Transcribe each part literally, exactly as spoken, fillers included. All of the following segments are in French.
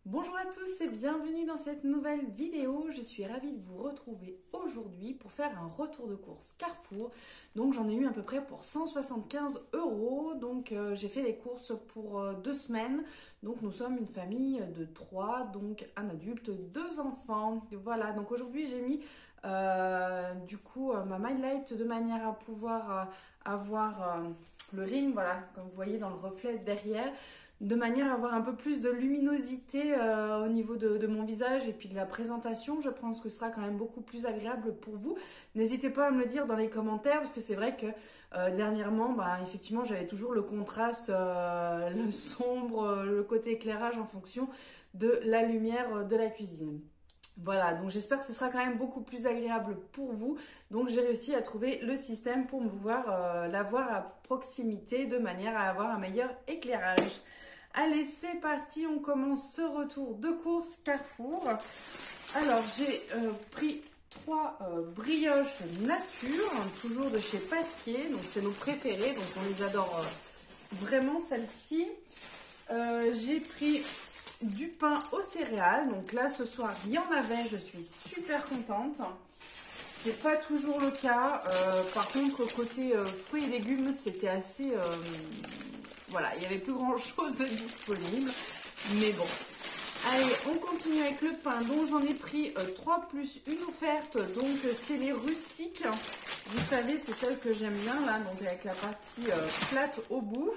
Bonjour à tous et bienvenue dans cette nouvelle vidéo. Je suis ravie de vous retrouver aujourd'hui pour faire un retour de course Carrefour. Donc j'en ai eu à peu près pour cent soixante-quinze euros. Donc euh, j'ai fait les courses pour euh, deux semaines. Donc nous sommes une famille de trois, donc un adulte, deux enfants. Voilà, donc aujourd'hui j'ai mis euh, du coup euh, ma My Light de manière à pouvoir euh, avoir euh, le ring, voilà, comme vous voyez dans le reflet derrière, de manière à avoir un peu plus de luminosité euh, au niveau de, de mon visage et puis de la présentation. Je pense que ce sera quand même beaucoup plus agréable pour vous. N'hésitez pas à me le dire dans les commentaires parce que c'est vrai que euh, dernièrement, bah, effectivement, j'avais toujours le contraste, euh, le sombre, le côté éclairage en fonction de la lumière de la cuisine. Voilà, donc j'espère que ce sera quand même beaucoup plus agréable pour vous. Donc j'ai réussi à trouver le système pour pouvoir euh, l'avoir à proximité de manière à avoir un meilleur éclairage. Allez, c'est parti, on commence ce retour de course Carrefour. Alors, j'ai euh, pris trois euh, brioches nature, hein, toujours de chez Pasquier. Donc, c'est nos préférés, donc on les adore euh, vraiment, celles-ci. Euh, j'ai pris du pain aux céréales. Donc là, ce soir, il y en avait, je suis super contente. C'est pas toujours le cas. Euh, par contre, côté euh, fruits et légumes, c'était assez... Euh, Voilà, il n'y avait plus grand chose de disponible, mais bon. Allez, on continue avec le pain, donc j'en ai pris euh, trois plus une offerte, donc c'est les rustiques. Vous savez, c'est celle que j'aime bien, là, donc avec la partie euh, plate au bout.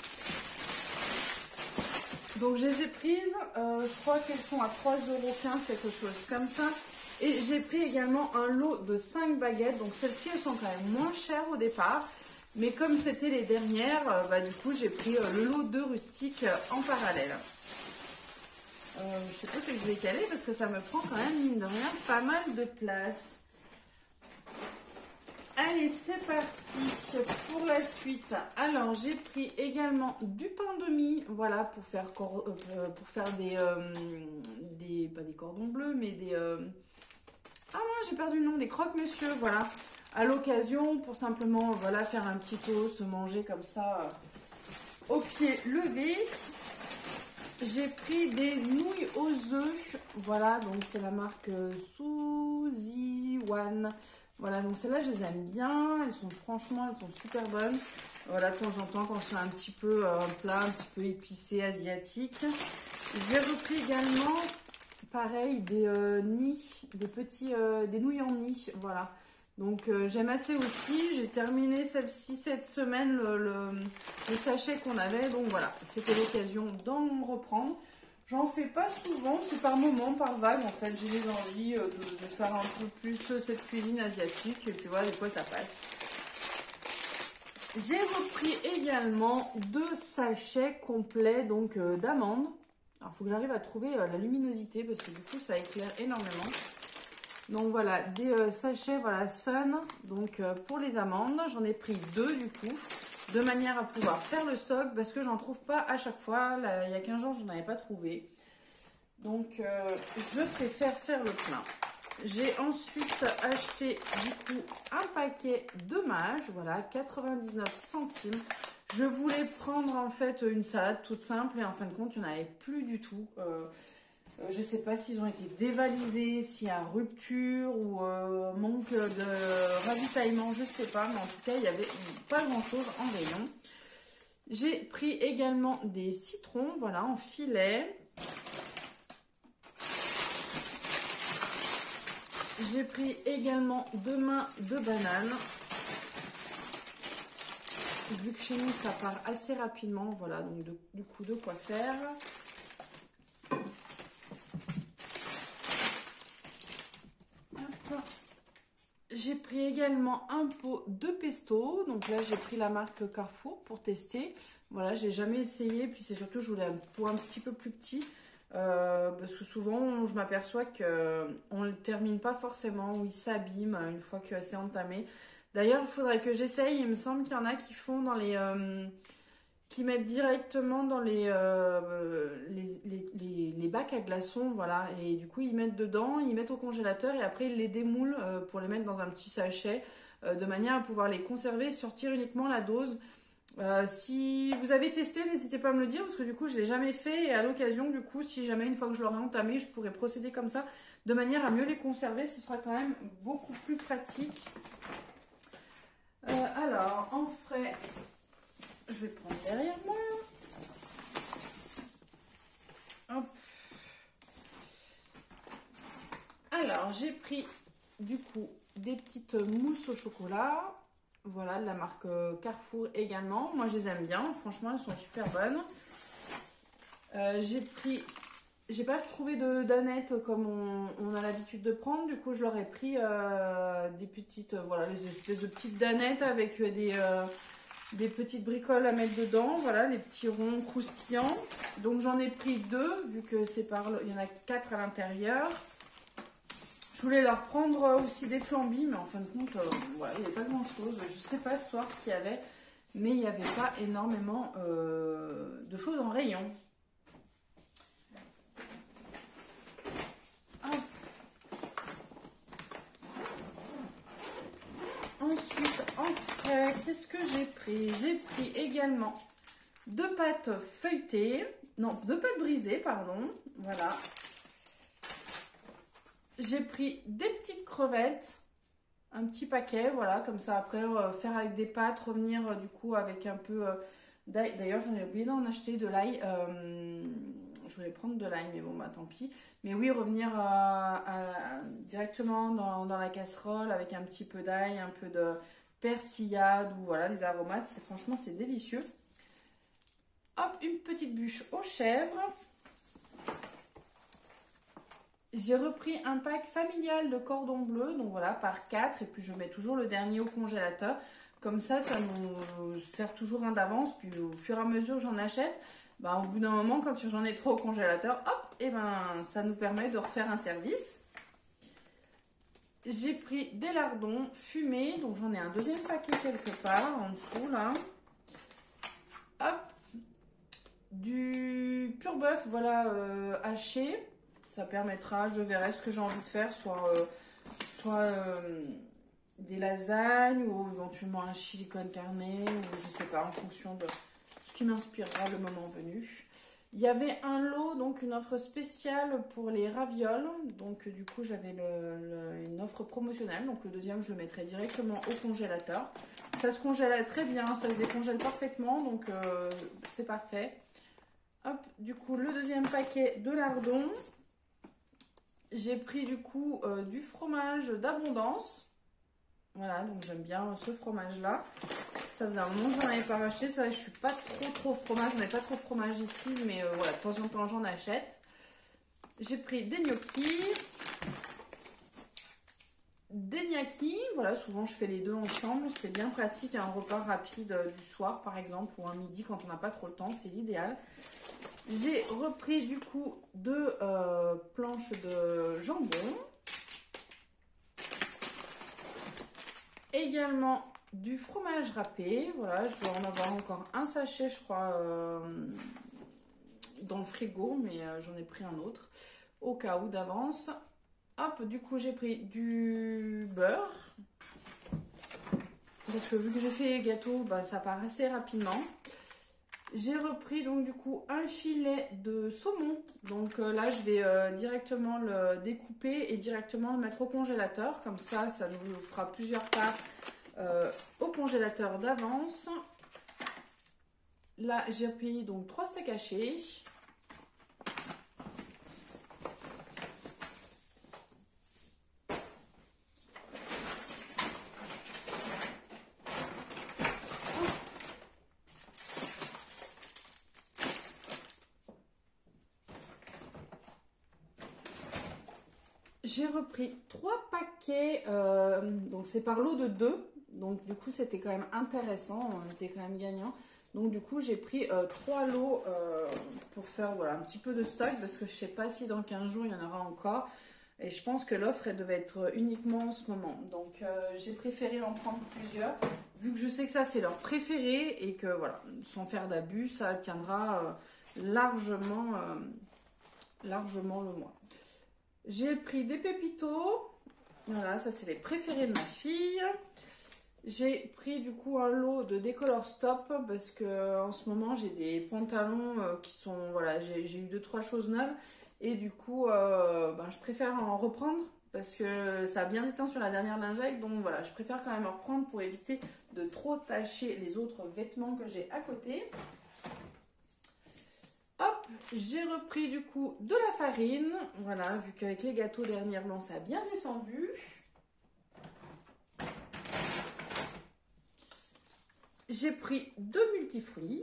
Donc je les ai prises, euh, je crois qu'elles sont à trois euros quinze, quelque chose comme ça. Et j'ai pris également un lot de cinq baguettes, donc celles-ci, elles sont quand même moins chères au départ. Mais comme c'était les dernières, bah, du coup, j'ai pris euh, le lot de rustiques euh, en parallèle. Euh, je ne sais pas si je vais caler parce que ça me prend quand même, mine de rien, pas mal de place. Allez, c'est parti pour la suite. Alors, j'ai pris également du pain de mie, voilà, pour faire, cor euh, pour faire des, euh, des, pas des cordons bleus, mais des... Euh... Ah non, j'ai perdu le nom, des croque-monsieur, voilà. À l'occasion, pour simplement voilà, faire un petit toast, manger comme ça euh, au pied levé. J'ai pris des nouilles aux œufs. Voilà, donc c'est la marque euh, Suzy One. Voilà, donc celles-là, je les aime bien. Elles sont franchement, elles sont super bonnes. Voilà, de temps en temps, quand c'est un petit peu euh, un plat, un petit peu épicé, asiatique. J'ai repris également, pareil, des euh, nids, des petits, euh, des nouilles en nid. Voilà. Donc euh, j'aime assez aussi, j'ai terminé celle-ci cette semaine, le, le, le sachet qu'on avait, donc voilà, c'était l'occasion d'en reprendre. J'en fais pas souvent, c'est par moment, par vague en fait, j'ai des envies euh, de, de faire un peu plus cette cuisine asiatique, et puis voilà, des fois ça passe. J'ai repris également deux sachets complets donc euh, d'amandes. Alors il faut que j'arrive à trouver euh, la luminosité, parce que du coup ça éclaire énormément. Donc voilà, des euh, sachets, voilà, Sun, donc euh, pour les amandes, j'en ai pris deux du coup, de manière à pouvoir faire le stock, parce que j'en trouve pas à chaque fois, là, il y a quinze jours, je n'en avais pas trouvé. Donc euh, je préfère faire le plein. J'ai ensuite acheté du coup un paquet de mâches, voilà, quatre-vingt-dix-neuf centimes. Je voulais prendre en fait une salade toute simple et en fin de compte, il n'y en avait plus du tout. Euh, Euh, je ne sais pas s'ils ont été dévalisés, s'il y a rupture ou euh, manque de ravitaillement, je ne sais pas. Mais en tout cas, il n'y avait pas grand-chose en rayon. J'ai pris également des citrons, voilà, en filet. J'ai pris également deux mains de bananes. Vu que chez nous, ça part assez rapidement, voilà, donc de, du coup, de quoi faire. J'ai pris également un pot de pesto. Donc là, j'ai pris la marque Carrefour pour tester. Voilà, j'ai jamais essayé. Puis c'est surtout, je voulais un pot un petit peu plus petit. Euh, parce que souvent, je m'aperçois qu'on ne le termine pas forcément. Ou il s'abîme une fois que c'est entamé. D'ailleurs, il faudrait que j'essaye. Il me semble qu'il y en a qui font dans les... Euh, qui mettent directement dans les, euh, les, les, les, les bacs à glaçons, voilà, et du coup ils mettent dedans, ils mettent au congélateur et après ils les démoulent euh, pour les mettre dans un petit sachet euh, de manière à pouvoir les conserver et sortir uniquement la dose Euh, si vous avez testé, n'hésitez pas à me le dire parce que du coup je ne l'ai jamais fait et à l'occasion du coup si jamais une fois que je l'aurai entamé je pourrais procéder comme ça de manière à mieux les conserver, ce sera quand même beaucoup plus pratique. Euh, alors en frais, je vais prendre derrière moi. Hop. Alors j'ai pris du coup des petites mousses au chocolat. Voilà, de la marque Carrefour également. Moi, je les aime bien. Franchement, elles sont super bonnes. Euh, j'ai pris... J'ai pas trouvé de danettes comme on, on a l'habitude de prendre. Du coup, je leur ai pris euh, des petites... Euh, voilà, les espèces de petites danettes avec des, euh, des petites bricoles à mettre dedans. Voilà, les petits ronds croustillants. Donc, j'en ai pris deux, vu que c'est par... Il y en a quatre à l'intérieur. Je voulais leur prendre aussi des flambis, mais en fin de compte, euh, voilà, il n'y avait pas grand chose. Je ne sais pas ce soir ce qu'il y avait, mais il n'y avait pas énormément euh, de choses en rayon. Hop. Ensuite, en frais, qu'est-ce que j'ai pris? J'ai pris également deux pâtes feuilletées, non, deux pâtes brisées, pardon, voilà. J'ai pris des petites crevettes, un petit paquet, voilà, comme ça après euh, faire avec des pâtes, revenir euh, du coup avec un peu euh, d'ail. D'ailleurs, j'en ai oublié d'en acheter de l'ail. Euh, je voulais prendre de l'ail, mais bon, bah tant pis. Mais oui, revenir euh, à, directement dans, dans la casserole avec un petit peu d'ail, un peu de persillade ou voilà, des aromates. Franchement, c'est délicieux. Hop, une petite bûche aux chèvres. J'ai repris un pack familial de cordon bleu, donc voilà, par quatre. Et puis je mets toujours le dernier au congélateur. Comme ça, ça nous sert toujours un d'avance. Puis au fur et à mesure que j'en achète, bah, au bout d'un moment, quand j'en ai trop au congélateur, hop, et ben ça nous permet de refaire un service. J'ai pris des lardons fumés, donc j'en ai un deuxième paquet quelque part en dessous là. Hop, du pur bœuf, voilà, euh, haché. Ça permettra, je verrai ce que j'ai envie de faire, soit, euh, soit euh, des lasagnes ou éventuellement un chili con carne ou je sais pas, en fonction de ce qui m'inspirera le moment venu. Il y avait un lot, donc une offre spéciale pour les ravioles. Donc du coup, j'avais le, le, une offre promotionnelle. Donc le deuxième, je le mettrai directement au congélateur. Ça se congèle très bien, ça se décongèle parfaitement, donc euh, c'est parfait. Hop, du coup, le deuxième paquet de lardons. J'ai pris du coup euh, du fromage d'abondance. Voilà, donc j'aime bien ce fromage-là. Ça faisait un moment que j'en avais pas racheté. Ça, je suis pas trop trop fromage. On n'a pas trop de fromage ici, mais euh, voilà, de temps en temps j'en achète. J'ai pris des gnocchis. Des gnocchis. Voilà, souvent je fais les deux ensemble. C'est bien pratique, un repas rapide euh, du soir par exemple, ou un midi quand on n'a pas trop le temps. C'est l'idéal. J'ai repris du coup deux euh, planches de jambon. Également du fromage râpé. Voilà, je dois en avoir encore un sachet, je crois, euh, dans le frigo, mais euh, j'en ai pris un autre au cas où d'avance. Hop, du coup, j'ai pris du beurre. Parce que vu que j'ai fait gâteau, bah, ça part assez rapidement. J'ai repris donc du coup un filet de saumon. Donc euh, là, je vais euh, directement le découper et directement le mettre au congélateur. Comme ça, ça nous fera plusieurs parts euh, au congélateur d'avance. Là, j'ai pris donc trois steaks hachés. J'ai repris trois paquets, euh, donc c'est par lot de deux, donc du coup c'était quand même intéressant, on était quand même gagnant. Donc du coup j'ai pris euh, trois lots euh, pour faire voilà, un petit peu de stock parce que je ne sais pas si dans quinze jours il y en aura encore. Et je pense que l'offre elle devait être uniquement en ce moment. Donc euh, j'ai préféré en prendre plusieurs, vu que je sais que ça c'est leur préféré et que voilà, sans faire d'abus, ça tiendra euh, largement, euh, largement le mois. J'ai pris des pépitos. Voilà, ça c'est les préférés de ma fille. J'ai pris du coup un lot de Décolor Stop parce que en ce moment j'ai des pantalons euh, qui sont, voilà, j'ai eu deux trois choses neuves et du coup euh, ben, je préfère en reprendre parce que ça a bien éteint sur la dernière lingette, donc voilà, je préfère quand même en reprendre pour éviter de trop tacher les autres vêtements que j'ai à côté. Hop, j'ai repris du coup de la farine, voilà, vu qu'avec les gâteaux dernièrement ça a bien descendu. J'ai pris deux multifruits.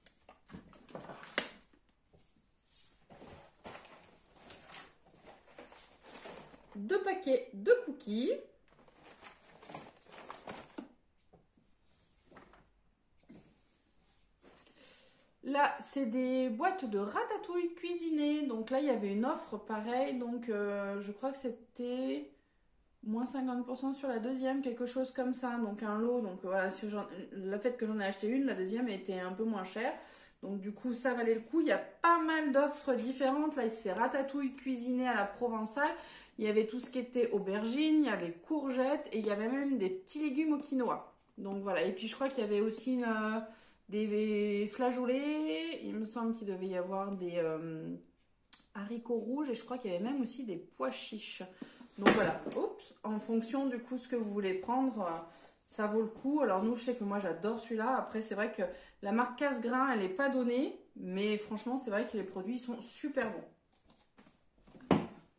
Deux paquets de cookies. Là, c'est des boîtes de ratatouille cuisinées. Donc là, il y avait une offre pareille. Donc, euh, je crois que c'était moins cinquante pour cent sur la deuxième, quelque chose comme ça. Donc, un lot. Donc, voilà, si le fait que j'en ai acheté une, la deuxième était un peu moins chère. Donc, du coup, ça valait le coup. Il y a pas mal d'offres différentes. Là, c'est ratatouille cuisinée à la provençale. Il y avait tout ce qui était aubergine, il y avait courgettes et il y avait même des petits légumes au quinoa. Donc, voilà. Et puis, je crois qu'il y avait aussi une... Euh, des flageolets, il me semble qu'il devait y avoir des euh, haricots rouges et je crois qu'il y avait même aussi des pois chiches. Donc voilà, oups, en fonction du coup ce que vous voulez prendre, ça vaut le coup. Alors nous, je sais que moi j'adore celui-là. Après, c'est vrai que la marque Cassegrain, elle n'est pas donnée, mais franchement, c'est vrai que les produits sont super bons.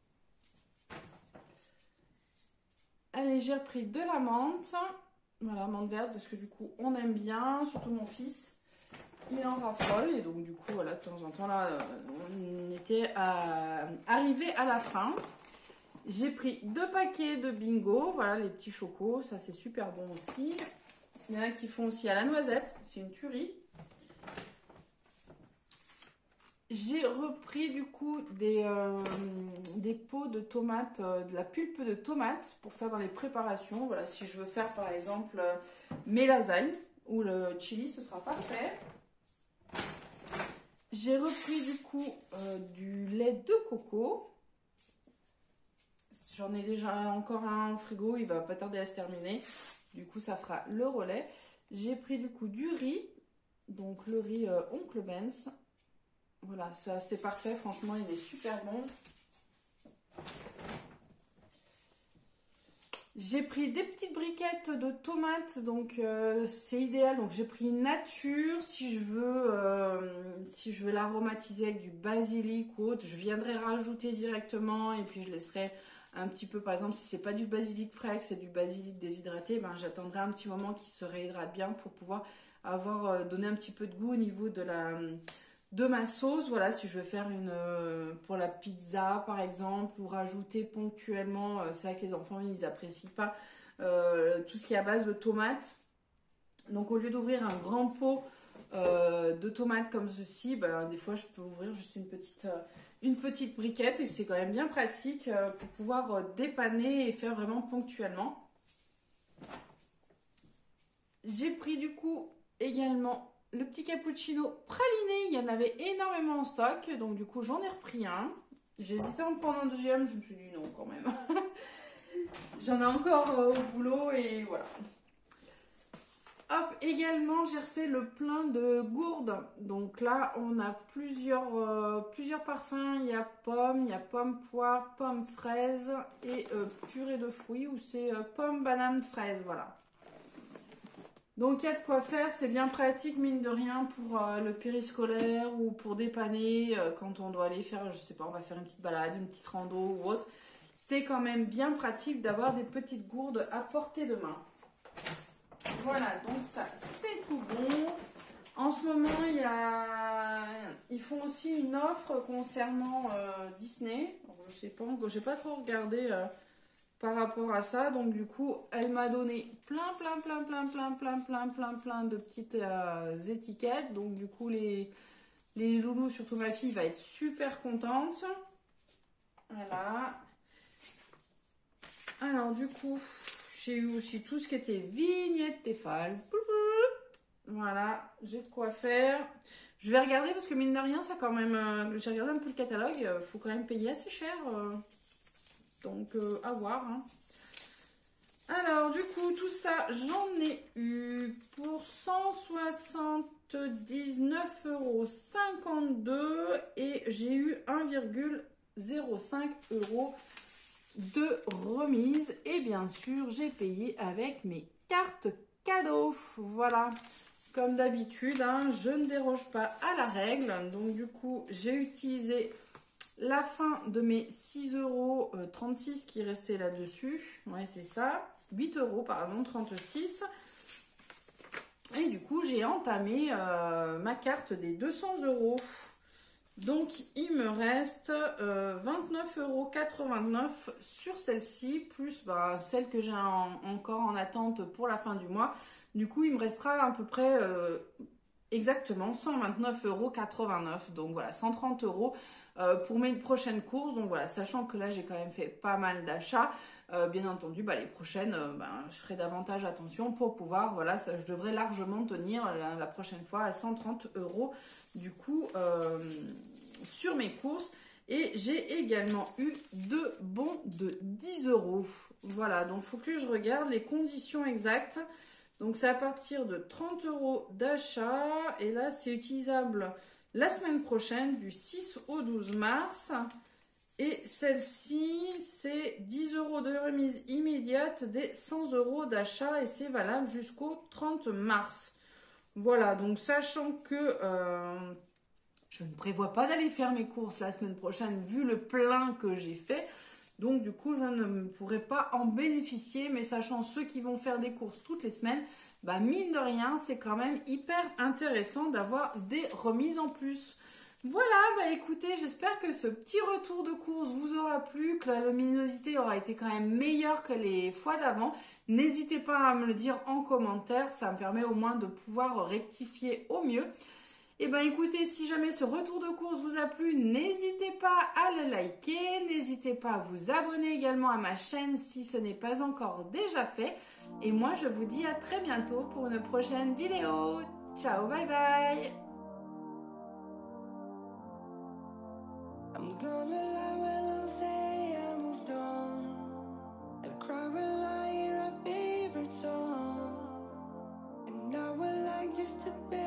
Allez, j'ai repris de la menthe. Voilà, menthe verte parce que du coup on aime bien, surtout mon fils, il en raffole et donc du coup voilà, de temps en temps là on était à... arrivé à la fin. J'ai pris deux paquets de Bingo, voilà les petits chocos, ça c'est super bon aussi. Il y en a qui font aussi à la noisette, c'est une tuerie. J'ai repris du coup des, euh, des pots de tomates, euh, de la pulpe de tomates pour faire dans les préparations. Voilà, si je veux faire par exemple euh, mes lasagnes ou le chili, ce sera parfait. J'ai repris du coup euh, du lait de coco. J'en ai déjà encore un au frigo, il va pas tarder à se terminer. Du coup, ça fera le relais. J'ai pris du coup du riz, donc le riz euh, Oncle Ben's. Voilà, c'est parfait, franchement, il est super bon. J'ai pris des petites briquettes de tomates, donc euh, c'est idéal. Donc j'ai pris nature, si je veux, euh, si je veux l'aromatiser avec du basilic ou autre, je viendrai rajouter directement et puis je laisserai un petit peu, par exemple, si c'est pas du basilic frais, que c'est du basilic déshydraté, ben j'attendrai un petit moment qu'il se réhydrate bien pour pouvoir avoir euh, donné un petit peu de goût au niveau de la de ma sauce. Voilà, si je veux faire une euh, pour la pizza par exemple, ou rajouter ponctuellement, euh, c'est vrai que les enfants ils apprécient pas euh, tout ce qui est à base de tomates, donc au lieu d'ouvrir un grand pot euh, de tomates comme ceci, ben, des fois je peux ouvrir juste une petite euh, une petite briquette et c'est quand même bien pratique euh, pour pouvoir euh, dépanner et faire vraiment ponctuellement. J'ai pris du coup également le petit cappuccino praliné, il y en avait énormément en stock, donc du coup j'en ai repris un. J'ai hésité à en prendre un deuxième, je me suis dit non quand même. J'en ai encore euh, au boulot et voilà. Hop, également j'ai refait le plein de gourdes. Donc là on a plusieurs, euh, plusieurs parfums, il y a pomme, il y a pomme poire, pomme fraise et euh, purée de fruits ou c'est euh, pomme banane fraise, voilà. Donc il y a de quoi faire, c'est bien pratique mine de rien pour euh, le périscolaire ou pour dépanner euh, quand on doit aller faire, je sais pas, on va faire une petite balade, une petite rando ou autre. C'est quand même bien pratique d'avoir des petites gourdes à portée de main. Voilà, donc ça c'est tout bon. En ce moment, il y a... ils font aussi une offre concernant euh, Disney. Alors, je sais pas, j'ai pas trop regardé... Euh, par rapport à ça, donc du coup elle m'a donné plein plein plein plein plein plein plein plein plein de petites euh, étiquettes, donc du coup les les loulous, surtout ma fille, va être super contente. Voilà, alors du coup j'ai eu aussi tout ce qui était vignette Tefal. Voilà, j'ai de quoi faire. Je vais regarder parce que mine de rien ça quand même, euh, j'ai regardé un peu le catalogue, il faut quand même payer assez cher. Euh... Donc, euh, à voir. Hein. Alors, du coup, tout ça, j'en ai eu pour cent soixante-dix-neuf euros cinquante-deux et j'ai eu un virgule zéro cinq euros de remise. Et bien sûr, j'ai payé avec mes cartes cadeaux. Voilà, comme d'habitude, hein, je ne déroge pas à la règle. Donc, du coup, j'ai utilisé la fin de mes six euros trente-six qui restait là-dessus. Ouais, c'est ça. huit euros, pardon, trente-six. Et du coup, j'ai entamé euh, ma carte des deux cents euros. Donc, il me reste euh, vingt-neuf euros quatre-vingt-neuf sur celle-ci, plus bah, celle que j'ai en, encore en attente pour la fin du mois. Du coup, il me restera à peu près euh, exactement cent vingt-neuf euros quatre-vingt-neuf. Donc voilà, cent trente euros euh, pour mes prochaines courses. Donc voilà, sachant que là, j'ai quand même fait pas mal d'achats. Euh, bien entendu, bah, les prochaines, euh, bah, je ferai davantage attention pour pouvoir, voilà, ça, je devrais largement tenir la, la prochaine fois à cent trente euros du coup euh, sur mes courses. Et j'ai également eu deux bons de dix euros. Voilà, donc il faut que je regarde les conditions exactes. Donc c'est à partir de trente euros d'achat. Et là, c'est utilisable la semaine prochaine du six au douze mars. Et celle-ci, c'est dix euros de remise immédiate des cent euros d'achat et c'est valable jusqu'au trente mars. Voilà, donc sachant que euh, je ne prévois pas d'aller faire mes courses la semaine prochaine vu le plein que j'ai fait. Donc du coup, je ne pourrai pas en bénéficier, mais sachant ceux qui vont faire des courses toutes les semaines, bah mine de rien, c'est quand même hyper intéressant d'avoir des remises en plus. Voilà, bah écoutez, j'espère que ce petit retour de course vous aura plu, que la luminosité aura été quand même meilleure que les fois d'avant. N'hésitez pas à me le dire en commentaire, ça me permet au moins de pouvoir rectifier au mieux. Et bien écoutez, si jamais ce retour de course vous a plu, n'hésitez pas à le liker, n'hésitez pas à vous abonner également à ma chaîne si ce n'est pas encore déjà fait. Et moi, je vous dis à très bientôt pour une prochaine vidéo. Ciao, bye bye! I'm gonna lie when I say I moved on. I cry when I hear our favorite song. And I would like just to be